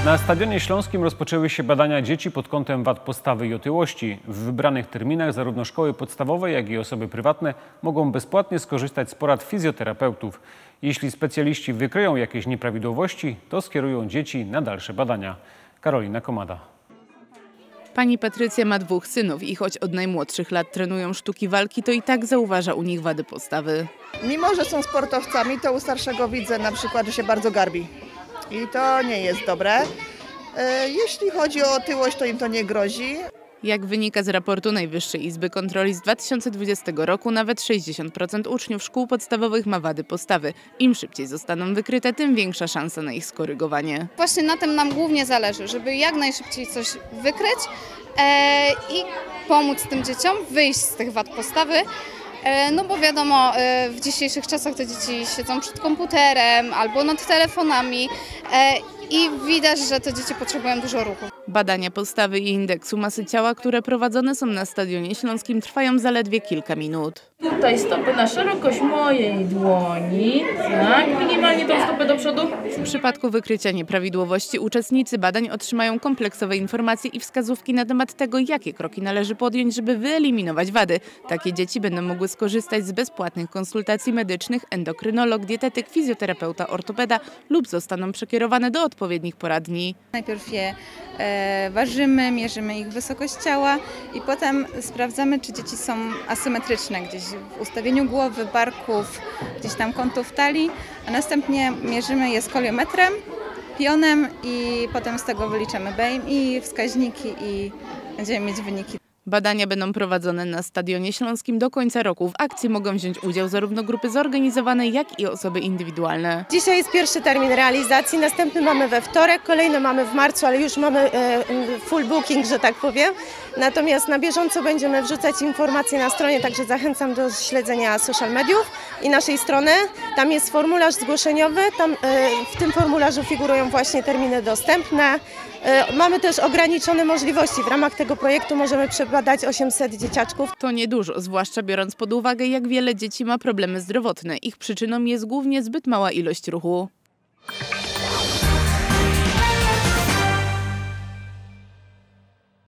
Na Stadionie Śląskim rozpoczęły się badania dzieci pod kątem wad postawy i otyłości. W wybranych terminach zarówno szkoły podstawowe, jak i osoby prywatne mogą bezpłatnie skorzystać z porad fizjoterapeutów. Jeśli specjaliści wykryją jakieś nieprawidłowości, to skierują dzieci na dalsze badania. Karolina Komada. Pani Patrycja ma 2 synów i choć od najmłodszych lat trenują sztuki walki, to i tak zauważa u nich wady postawy. Mimo że są sportowcami, to u starszego widzę na przykład, że się bardzo garbi. I to nie jest dobre. Jeśli chodzi o otyłość, to im to nie grozi. Jak wynika z raportu Najwyższej Izby Kontroli z 2020 roku, nawet 60% uczniów szkół podstawowych ma wady postawy. Im szybciej zostaną wykryte, tym większa szansa na ich skorygowanie. Właśnie na tym nam głównie zależy, żeby jak najszybciej coś wykryć i pomóc tym dzieciom wyjść z tych wad postawy. No bo wiadomo, w dzisiejszych czasach te dzieci siedzą przed komputerem albo nad telefonami i widać, że te dzieci potrzebują dużo ruchu. Badania postawy i indeksu masy ciała, które prowadzone są na Stadionie Śląskim, trwają zaledwie kilka minut. Tutaj stopy na szerokość mojej dłoni, tak, minimalnie tą stopę do przodu. W przypadku wykrycia nieprawidłowości uczestnicy badań otrzymają kompleksowe informacje i wskazówki na temat tego, jakie kroki należy podjąć, żeby wyeliminować wady. Takie dzieci będą mogły skorzystać z bezpłatnych konsultacji medycznych, endokrynolog, dietetyk, fizjoterapeuta, ortopeda lub zostaną przekierowane do odpowiednich poradni. Najpierw je ważymy, mierzymy ich wysokość ciała i potem sprawdzamy, czy dzieci są asymetryczne gdzieś w ustawieniu głowy, barków, gdzieś tam kątów talii, a następnie mierzymy je skoliometrem, pionem i potem z tego wyliczamy BEIM i wskaźniki i będziemy mieć wyniki. Badania będą prowadzone na Stadionie Śląskim do końca roku. W akcji mogą wziąć udział zarówno grupy zorganizowane, jak i osoby indywidualne. Dzisiaj jest pierwszy termin realizacji, następny mamy we wtorek, kolejny mamy w marcu, ale już mamy full booking, że tak powiem. Natomiast na bieżąco będziemy wrzucać informacje na stronie, także zachęcam do śledzenia social mediów i naszej strony. Tam jest formularz zgłoszeniowy, w tym formularzu figurują właśnie terminy dostępne. Mamy też ograniczone możliwości. W ramach tego projektu możemy przebadać 800 dzieciaczków. To niedużo, zwłaszcza biorąc pod uwagę, jak wiele dzieci ma problemy zdrowotne. Ich przyczyną jest głównie zbyt mała ilość ruchu.